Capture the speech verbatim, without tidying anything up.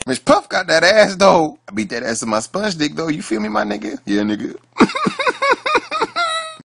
Miss Puff got that ass though. I beat that ass with my sponge dick though. You feel me, my nigga? Yeah, nigga.